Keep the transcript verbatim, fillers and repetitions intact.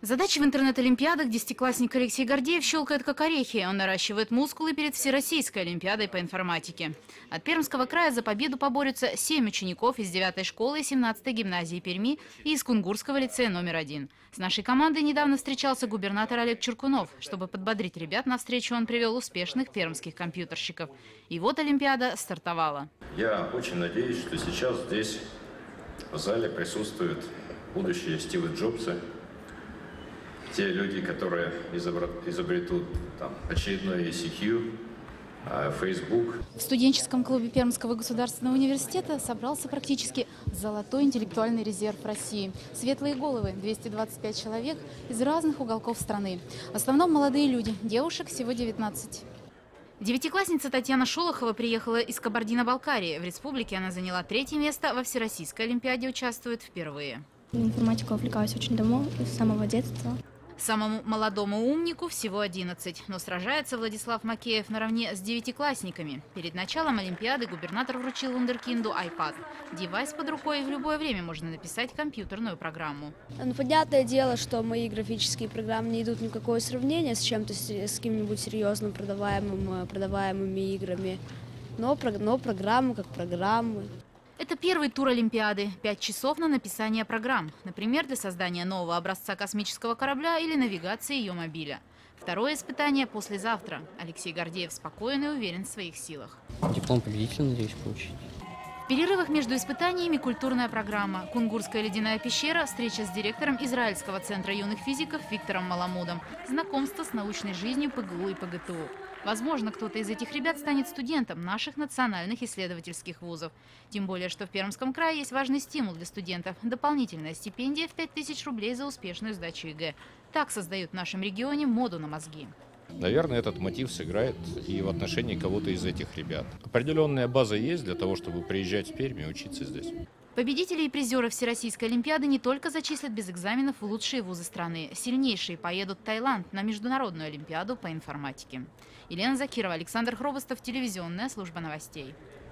Задачи в интернет-олимпиадах десятиклассник Алексей Гордеев щелкает как орехи. Он наращивает мускулы перед Всероссийской олимпиадой по информатике. От Пермского края за победу поборются семь учеников из девятой школы и семнадцатой гимназии Перми и из Кунгурского лицея номер один. С нашей командой недавно встречался губернатор Олег Чуркунов. Чтобы подбодрить ребят, на встречу он привел успешных пермских компьютерщиков. И вот олимпиада стартовала. Я очень надеюсь, что сейчас здесь в зале присутствуют будущие Стивы Джобсы. Те люди, которые изобретут там, очередной ай си кью, Facebook. В студенческом клубе Пермского государственного университета собрался практически золотой интеллектуальный резерв России. Светлые головы, двести двадцать пять человек из разных уголков страны. В основном молодые люди, девушек всего девятнадцать. Девятиклассница Татьяна Шолохова приехала из Кабардино-Балкарии. В республике она заняла третье место, во Всероссийской олимпиаде участвует впервые. Информатику увлекаюсь очень давно, с самого детства. Самому молодому умнику всего одиннадцать, но сражается Владислав Макеев наравне с девятиклассниками. Перед началом олимпиады губернатор вручил вундеркинду iPad. Девайс под рукой, и в любое время можно написать компьютерную программу. Ну, понятное дело, что мои графические программы не идут ни в какое сравнение с чем-то, с каким-нибудь серьезным продаваемым, продаваемыми играми, но, но программы как программы. Это первый тур Олимпиады. Пять часов на написание программ. Например, для создания нового образца космического корабля или навигации ее мобиля. Второе испытание послезавтра. Алексей Гордеев спокоен и уверен в своих силах. Диплом победителя, надеюсь, получить. В перерывах между испытаниями культурная программа. Кунгурская ледяная пещера, встреча с директором Израильского центра юных физиков Виктором Маламудом, знакомство с научной жизнью ПГУ и ПГТУ. Возможно, кто-то из этих ребят станет студентом наших национальных исследовательских вузов. Тем более, что в Пермском крае есть важный стимул для студентов – дополнительная стипендия в пять тысяч рублей за успешную сдачу ЕГЭ. Так создают в нашем регионе моду на мозги. Наверное, этот мотив сыграет и в отношении кого-то из этих ребят. Определенная база есть для того, чтобы приезжать в Пермь и учиться здесь. Победителей и призеров Всероссийской олимпиады не только зачислят без экзаменов в лучшие вузы страны. Сильнейшие поедут в Таиланд на международную олимпиаду по информатике. Елена Закирова, Александр Хробостов, телевизионная служба новостей.